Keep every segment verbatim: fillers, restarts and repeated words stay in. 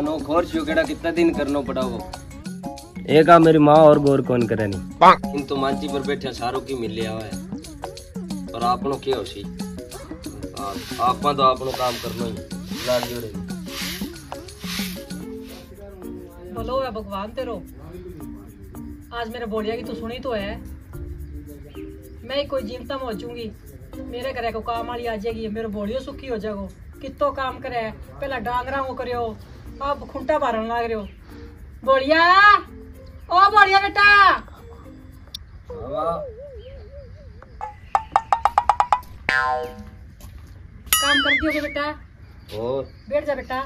No खोर केड़ा कितना दिन करनो पड़ा वो एक आ मेरी माँ और गौर कौन करे नहीं इन तो मांची पर बैठे सारों की मिल लिया है पर आपनो क्या हो सी आप तो आपनो काम करना ही लालियो रे बोलो है भगवान तेरो आज मेरे बोलिया की तू सुनी तो है मैं कोई जीनता में हो जाऊंगी मेरे घरे को काम वाली आ जाएगी मेरे बोलियो सुखी हो जाएगो कितो काम करे पहला डांगरा को करियो अब खुंटा भरन लाग रहे हो बोलिया ओ बोलिया बेटा काम कर दियोगे बेटा और बैठ जा बेटा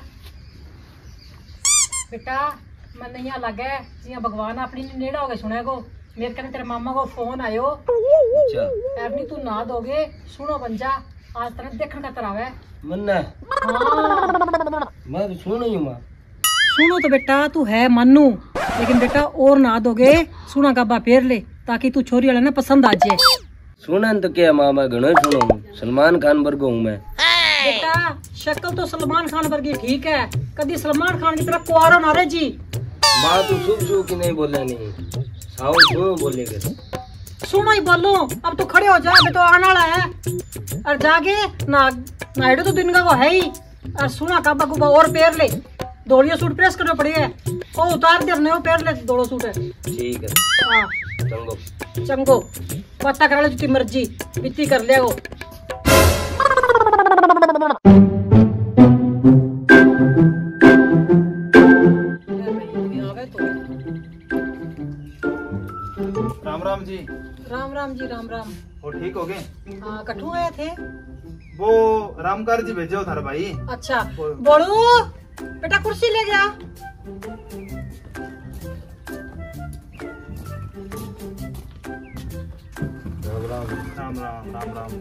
बेटा मन नहीं लगे जिया भगवान अपनी नेड़ा हो गए सुने को मेरे कहने तेरे मामा को फोन आयो अच्छा नहीं तू ना दोगे सुनो बंजा आज तरह देखने का तरह है मन्ना हाँ। मैं तो सुनो ही मां सुनो तो बेटा तू है मन्नू लेकिन बेटा और ना दोगे सुना गब्बा फेर ले ताकि तू छोरी वाला ना पसंद आ जाए सुना तो क्या मां मैं घणो सुनो हूं सलमान खान वर्गो हूं मैं बेटा शक्ल तो सलमान खान वर्गी ठीक है कभी सलमान खान की तरह कुआरो ना रे जी मां तू शुभ शुभ की नहीं बोलना नहीं साव क्यों बोलेगे सुनो ही बोलो अब तो खड़े हो जा अभी तो आने वाला है और जाके ना नाइडो तो दिन का वो है ही और सुना काबा कुबा और पैर ले दौड़ियो सूट प्रेस करना पड़ेगा ओ उतार दे नयो पैर ले दौड़ो सूट है ठीक है हां चंगो चंगो पता करा ले जितनी मर्जी बित्ती कर ले वो राम राम जी राम राम जी राम राम वो ठीक हो गए हाँ कठू आए थे वो रामकार जी भेजो थारा भाई अच्छा बोलू बेटा कुर्सी ले जा राम राम राम राम राम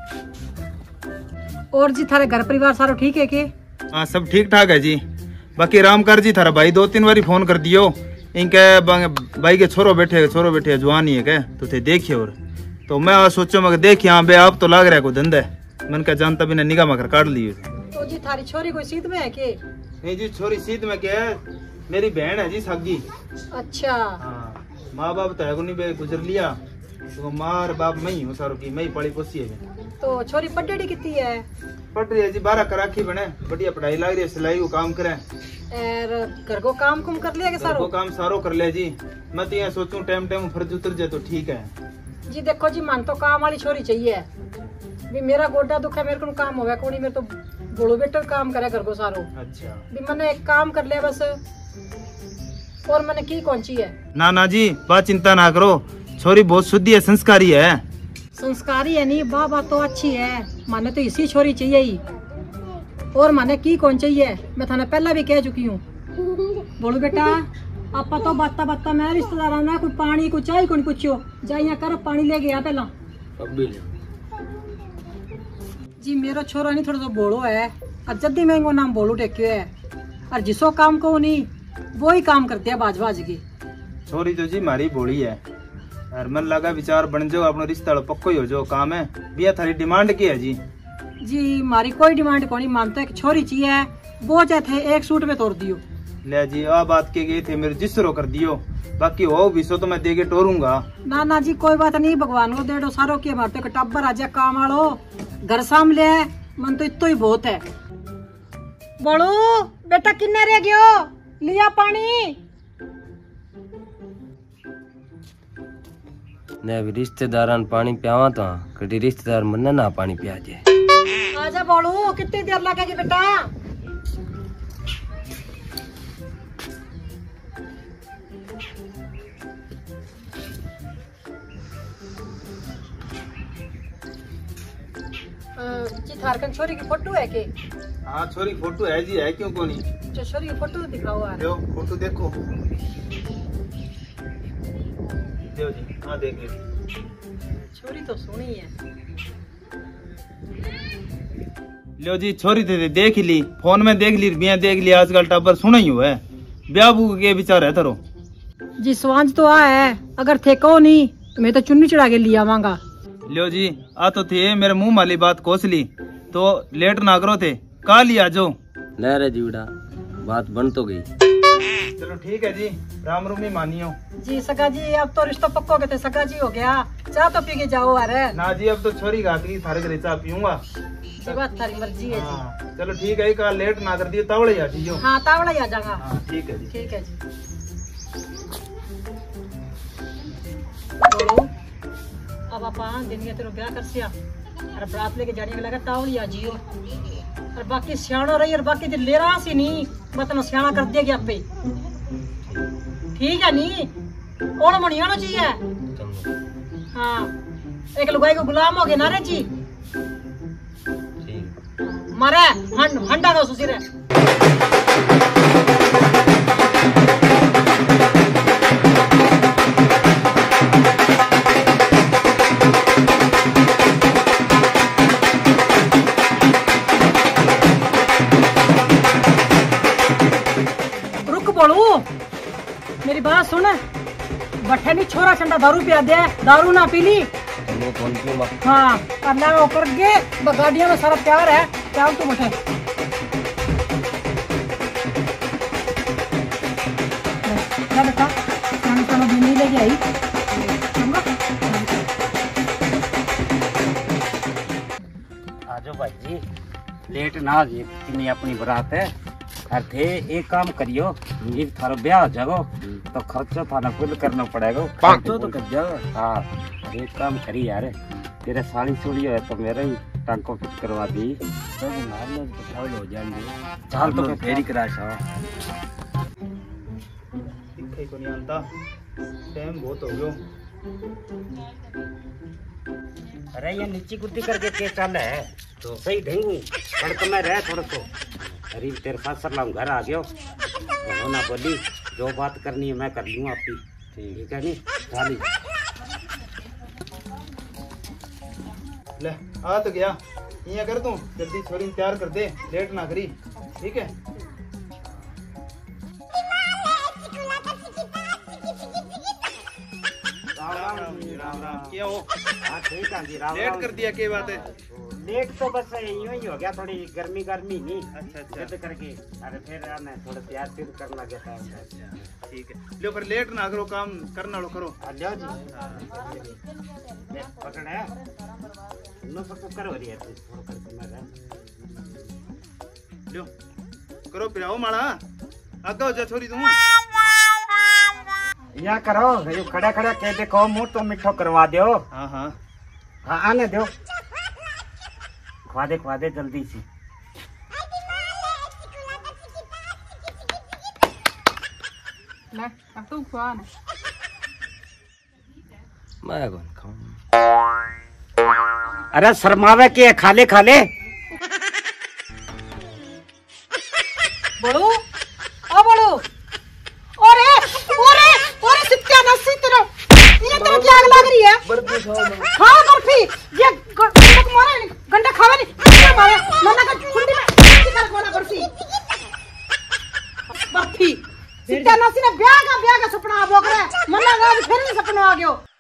और जी थारे घर परिवार सारो ठीक है के हाँ सब ठीक ठाक है जी बाकी रामकार जी थारा भाई दो तीन बारी फोन कर दियो इनके भाई के छोरो बैठे छोरो बैठे जवान ही है क्या तो थे देखिए और तो मैं सोचो मैं देख यहाँ बे आप तो लाग रहा है कोई धंधा मन का जानता भी निगाह मकर काट लिए तो जी थारी छोरी कोई सीध में है के नहीं जी छोरी सीध में क्या है मेरी बहन है जी सागी अच्छा हाँ माँ बाप तो है को नहीं बे गुजर लिया तो माँ और बाप मैं ही हूँ सारों की मैं ही पढ़ी पोसी है तो छोरी पढ़ी कितनी है पढ़ रही है जी बारह कराखी बने बढ़िया पढ़ाई लग रही है सिलाई को काम करे और घर को काम कुम कर लिया के सारो घर को काम सारो कर लिया जी मैं तो यहाँ सोचूं टाइम टाइम फर्ज उतर जाए तो ठीक है जी देखो जी मन तो काम वाली छोरी चाहिए भी मेरा गोडा दुख है मेरे को काम होगा कोनी मेरे तो बोलो बेटा काम करे घर को सारो अच्छा भी मैंने एक काम कर लिया बस और मैंने की कौन ची है ना ना जी बात चिंता ना करो छोरी बहुत शुद्धि है संस्कारी है संस्कारी है नहीं वाह बात तो अच्छी है माने तो इसी छोरी चाहिए ही और माने की कौन चाहिए मैं थाने पहला भी कह चुकी हूँ बोलो बेटा आपा तो बाता बाता मैं रिश्तेदार ना कोई पानी कोई चाय को नहीं पूछो जा यहाँ कर पानी ले गया पहला जी मेरा छोरा नहीं थोड़ा सा बोलो है और जल्दी मैं इनको नाम बोलो टेक्यो है और जिसो काम को नहीं वो ही काम करते हैं बाज बाज की छोरी तो जी मारी बोली है और मन लगा विचार बन जाओ अपना रिश्ता पक्को ही हो जाओ काम है बिया थारी डिमांड की है जी जी मारी कोई डिमांड को नहीं मानता है छोरी चाहिए वो चाहे थे एक सूट में तोड़ दियो ले जी आ बात के गए थे मेरे जिसरो कर दियो बाकी हो भी सो तो मैं देके टोरूंगा ना ना जी कोई बात नहीं भगवान को दे दो सारो की हमारे तो टब्बर आ जाए काम वालो घर सामने मन तो इतो ही बहुत है बोलो बेटा किन्ने रह गयो लिया पानी ने भी रिश्तेदारां पानी पियावा तो कड़ी रिश्तेदार मन ना पानी पिया जाए आजा बोलो कितनी देर लगेगी बेटा जी थारकन छोरी की फोटो है के हाँ छोरी फोटो है जी है क्यों को नहीं जो छोरी की फोटो दिखाओ यार दो फोटो देखो दो जी हाँ देख लो छोरी तो सोनी है लो जी छोरी थे देख ली फोन में देख ली बिया देख ली आजकल टाबर सुना ही हुआ है ब्याह बू के विचार है तरो जी स्वांज तो आ है अगर थे को नहीं तो मैं तो चुन्नी चढ़ा के लिया आवांगा लो जी आ तो थे मेरे मुंह वाली बात कोस ली तो लेट ना करो थे का लिया जो ले रे जीवड़ा बात बन तो गई। चलो ठीक है जी, राम रूम ही मानियो जी। सगा जी अब तो रिश्ता पक्का हो गया, सगा जी हो गया। चाह तो पी के जाओ। अरे ना जी, अब तो छोरी घात की थारे घरे चाह पीऊंगा। ये बात थारी मर्जी है जी। हाँ, चलो ठीक है, कल लेट ना कर दियो, तावड़े आ जियो। हाँ तावड़ा ही आ जाऊंगा। हाँ ठीक है जी। ठीक है जी। तो अब आप दिन के तेरे ब्याह कर सिया और बरात लेके जाने लगा तावड़ी आ जियो। और बाकी सियाणो रही और बाकी जो ले रहा सी नहीं मतलब सियाणा कर दिया गया पे। ठीक है नी कौन मनी आना चाहिए। हाँ एक लुगाई को गुलाम हो गए ना रे जी। मारे हंड हंडा का सुसी रे। रुक बोलू मेरी बात सुन। बट्ठे नहीं छोरा ठंडा दारू पिया दे, दारू ना पी ली। हाँ अल्लाह ऊपर के गाड़ियों में सारा प्यार है। प्यार तो बटे बेटा खाना खाना भी नहीं लेके आई। आजो भाई जी लेट ना जी, इतनी अपनी बारात है। अरे थे एक काम करियो, ये थारा ब्याह हो जाओ तो खर्चा थाना खुद करना पड़ेगा। खर्चो तो कर जाओ। हाँ एक काम करी यार, तेरे साड़ी सुड़ी है तो मेरा ही टांको फिट करवा दी तो हो जाएंगे। चाल तो फेरी करा दिखे को नहीं आता, टाइम बहुत हो गयो। अरे ये नीची गुद्दी करके के चल है तो सही ढेंगू सड़क में रह थोड़ा तो। अरे तेरे साथ सर घर आ गयो ना बोली, जो बात करनी है मैं कर लूँगा आपकी। ठीक है नी चाली ले आ तो गया। ये कर दूं जल्दी छोरी तैयार कर दे, लेट ना करी। ठीक है राम राम राम राम। क्या हो? हाँ ठीक है जी। राम लेट कर दिया, क्या बात है? लेट तो बस यूं ही हो गया, थोड़ी गर्मी गर्मी नहीं। अच्छा अच्छा जिद करके अरे फिर मैं थोड़ा तैयार फिर कर लगे था। ठीक है लो, पर लेट ना करो, काम करना लो करो। लो जी पकड़ है नो सब कर हो रही है थोड़ा करके मैं लो करो, पिराओ माड़ा आगा हो जा छोरी तुम। या करो ये खड़ा खड़ा कह देखो मुंह तो मिठो करवा दो। हाँ हाँ हाँ आने दो, खवा दे खवा दे जल्दी सी। ले अब तू खवा ना। मैं कौन खाऊं? अरे शर्मावे के खाले खाले बोलो ओ बोलो। ओरे ओरे ओरे सित्या नसी तेरा ये तेरे क्या आग लग रही है? बर्फी खाओ ना। हाँ बर्फी ये गंडा मारा नहीं, गंडा खावा नहीं, गंडा मारा मन्ना का खुंडी में कर कोना बर्फी बर्फी सित्या नसी ने ब्याह का ब्याह का सपना बोक रहा है। मन्ना का फिर नहीं सपना आ गयो।